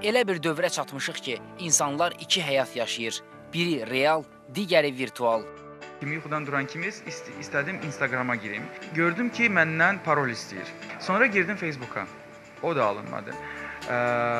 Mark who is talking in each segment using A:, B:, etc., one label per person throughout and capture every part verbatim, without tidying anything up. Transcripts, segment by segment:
A: Elə bir dövrə çatmışıq ki, insanlar iki həyat yaşayır. Biri real, digəri virtual.
B: Kimi yuxudan duran kimi ist istədim Instagrama girim. Gördüm ki, məndən parol istəyir. Sonra girdim Facebooka. O da alınmadı. Ə,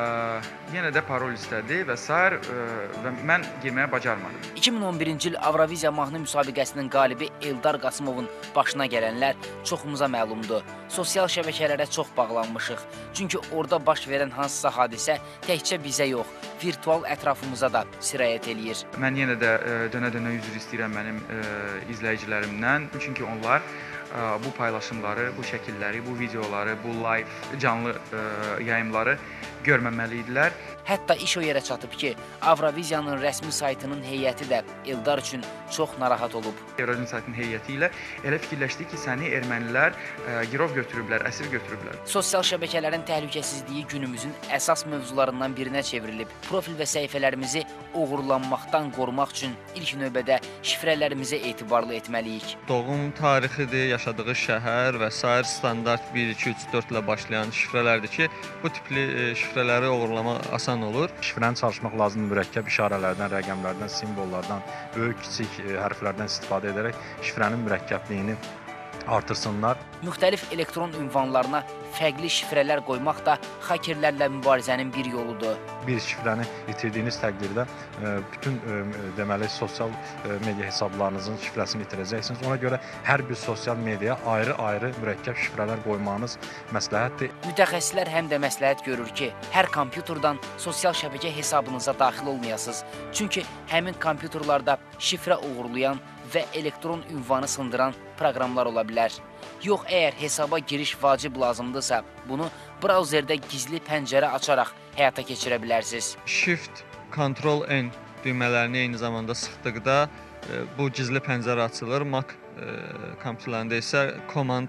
B: yenə də parol istədi və sair və mən girməyə bacarmadım.
A: iki min on birinci il Avroviziya mahnı müsabiqəsinin qalibi Eldar Qasımovun başına gələnlər çoxumuza məlumdur. Sosial şəbəkələrə çox bağlanmışıq. Çünki orada baş verən hansısa hadisə təkcə bizə yox, virtual ətrafımıza da sirayət eləyir.
B: Mən yenə də dönə-dönə üzr istəyirəm mənim ə, izləyicilərimdən. Çünki onlar ə, bu paylaşımları, bu şəkilləri, bu videoları, bu live canlı ə, yayımları görməməli idilər.
A: Hətta iş o yerə çatıb ki, Avroviziyanın rəsmi saytının heyəti də Eldar üçün çox narahat olub.
B: Avroviziyanın saytının heyəti ilə elə fikirləşdik ki, səni ermənilər ə, girov götürüblər, əsir götürüblər.
A: Sosial şəbəkələrin təhlükəsizliyi günümüzün əsas mövzularından birinə çevrilib. Profil və səhifələrimizi oğurlanmaqdan qorumaq üçün ilk növbədə şifrələrimizə etibarlı etməliyik.
C: Doğum tarixidir, yaşadığı şəhər və sair standart bir, iki, üç, dörd ilə başlayan şifrələrdir ki, bu tipli şifrələri oğurlamaq asan olur.
D: Şifrəni çalışmaq lazım mürəkkəb işarələrdən, rəqəmlərdən, simvollardan, böyük, kiçik hərflərdən istifadə edərək şifrənin mürəkkəbliyini artırsınlar.
A: Müxtəlif elektron ünvanlarına fərqli şifrələr qoymaq da xakerlərlə mübarizənin bir yoludur.
D: Bir şifrəni itirdiyiniz təqdirdə bütün deməli sosial media hesablarınızın şifrəsini itirəcəksiniz. Ona görə hər bir sosial mediaya ayrı-ayrı mürəkkəb şifrələr qoymanız məsləhətdir.
A: Mütəxəssislər həm də məsləhət görür ki, hər kompüterdən sosial şəbəkə hesabınıza daxil olmayasınız. Çünki həmin kompüterlarda şifrə uğurlayan və elektron ünvanı sındıran proqramlar ola bilər. Yox, əgər hesaba giriş vacib lazımdırsa, bunu brauzerdə gizli pəncərə açaraq həyata keçirə bilərsiniz.
C: Shift, Ctrl, N düymələrini eyni zamanda sıxdıqda bu gizli pəncərə açılır. Mac kompüterlərində isə Command,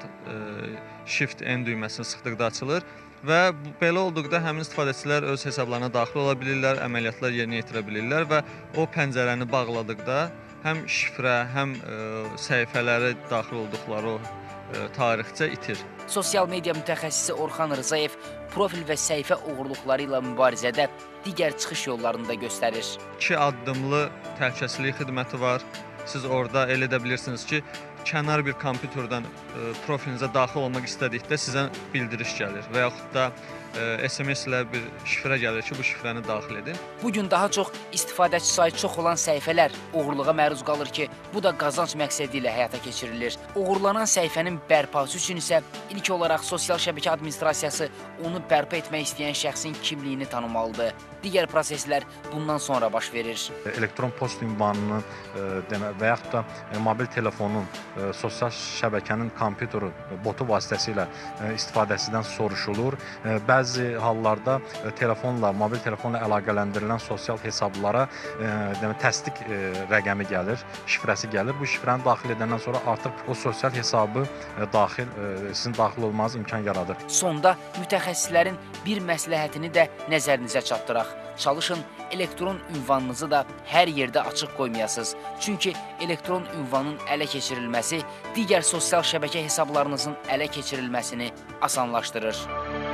C: Shift, N düyməsini sıxdıqda açılır. Və belə olduqda həmin istifadəçilər öz hesablarına daxil ola bilirlər, əməliyyatlar yerinə yetirə bilirlər və o pəncərəni bağladıqda həm şifrə, həm ə, səhifələri daxil olduqları o ə, tarixcə itir.
A: Sosial media mütəxəssisi Orxan Rzayev profil və səhifə uğurluqları ilə mübarizədə digər çıxış yollarını da göstərir.
C: İki addımlı təhlükəsizlik xidməti var. Siz orada elə edə bilirsiniz ki, kənar bir kompüterdən ə, profilinizə daxil olmaq istədikdə sizə bildiriş gəlir və yaxud da S M S ilə bir şifrə gəlir ki, bu şifrəni daxil edin.
A: Bugün daha çox istifadəçi sayı çox olan səhifələr uğurluğa məruz qalır ki, bu da qazanc məqsədi ilə həyata keçirilir. Uğurlanan səhifənin bərpası üçün isə ilk olaraq sosial şəbəkə administrasiyası onu bərpa etmək istəyən şəxsin kimliyini tanımalıdır. Digər proseslər bundan sonra baş verir.
D: Elektron post ünvanının və yaxud da mobil telefonun, sosial şəbəkənin kompüteri, botu vasitəsilə istifadəçidən soruşulur. Bəzi hallarda telefonla, mobil telefonla əlaqələndirilən sosial hesablara demək, təsdiq rəqəmi gəlir, şifrəsi gəlir. Bu şifrəni daxil edəndən sonra artıq o sosial hesabı daxil, sizin daxil olmanız imkan yaradır.
A: Sonda mütəxəssislərin bir məsləhətini də nəzərinizə çatdıraq. Çalışın, elektron ünvanınızı da hər yerdə açıq qoymayasınız. Çünki elektron ünvanın ələ keçirilməsi digər sosial şəbəkə hesablarınızın ələ keçirilməsini asanlaşdırır.